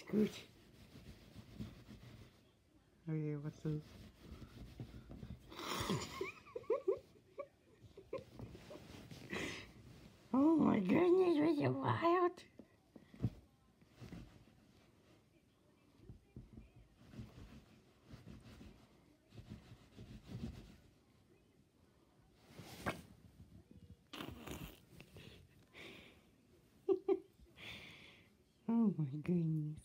good. Oh yeah, what's this? Oh my goodness, was it wild? Oh my goodness.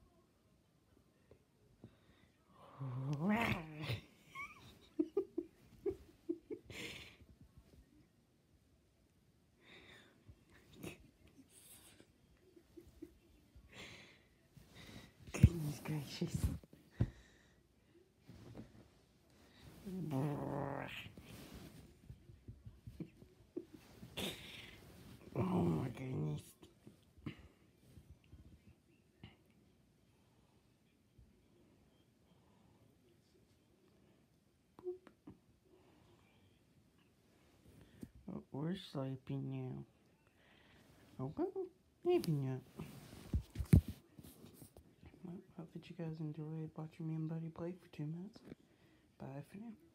Goodness gracious. Oh my goodness. Oh, we're sleeping now. Oh, well, maybe not. Well, hope that you guys enjoyed watching me and Buddy play for 2 minutes. Bye for now.